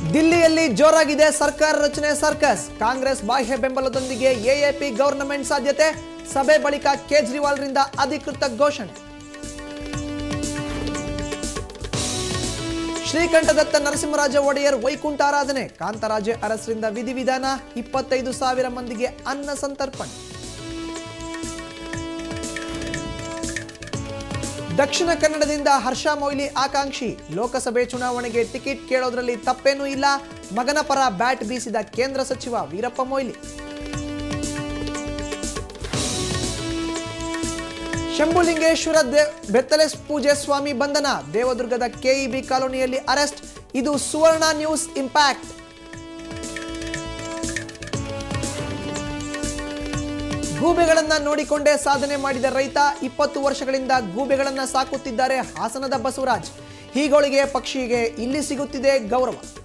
ದಿಲ್ಲಿಯಲ್ಲಿ ಜೋರಾಗಿದೆ ಸರ್ಕಾರ ರಚನೆ ಸರ್ಕಸ್. ಕಾಂಗ್ರೆಸ್ ಬಾಹ್ಯ ಬೆಂಬಲದೊಂದಿಗೆ ಎಎಪಿ ಗವರ್ನಮೆಂಟ್ ಸಾಧ್ಯತೆ. ಸಭೆ ಬಳಿಕ ಕೇಜ್ರಿವಾಲ್ ರಿಂದ ಅಧಿಕೃತ ಘೋಷಣೆ. ಶ್ರೀಕಂಠದತ್ತ ನರಸಿಂಹರಾಜ ಒಡೆಯರ್ ವೈಕುಂಠ ಆರಾಧನೆ. ಕಾಂತರಾಜೆ ಅರಸರಿಂದ ವಿಧಿವಿಧಾನ. 25,000 ಮಂದಿಗೆ ಅನ್ನ ಸಂತರ್ಪಣೆ. ದಕ್ಷಿಣ ಕನ್ನಡದಿಂದ ಹರ್ಷ ಮೊಯ್ಲಿ ಆಕಾಂಕ್ಷಿ. ಲೋಕಸಭೆ ಚುನಾವಣೆಗೆ ಟಿಕೆಟ್ ಕೇಳೋದ್ರಲ್ಲಿ ತಪ್ಪೇನೂ ಇಲ್ಲ. ಮಗನ ಪರ ಬ್ಯಾಟ್ ಬೀಸಿದ ಕೇಂದ್ರ ಸಚಿವ ವೀರಪ್ಪ ಮೊಯ್ಲಿ. ಶಂಭುಲಿಂಗೇಶ್ವರ ಬೆತ್ತಲೆ ಪೂಜೆ ಸ್ವಾಮಿ ಬಂಧನ. ದೇವದುರ್ಗದ ಕೆಇಬಿ ಕಾಲೋನಿಯಲ್ಲಿ ಅರೆಸ್ಟ್. ಇದು ಸುವರ್ಣ ನ್ಯೂಸ್ ಇಂಪ್ಯಾಕ್ಟ್. ಗೂಬೆಗಳನ್ನ ನೋಡಿಕೊಂಡೇ ಸಾಧನೆ ಮಾಡಿದ ರೈತ. 20 ವರ್ಷಗಳಿಂದ ಗೂಬೆಗಳನ್ನ ಸಾಕುತ್ತಿದ್ದಾರೆ ಹಾಸನದ ಬಸವರಾಜ್. ಹೀಗಳಿಗೆ ಪಕ್ಷಿಗೆ ಇಲ್ಲಿ ಸಿಗುತ್ತಿದೆ ಗೌರವ.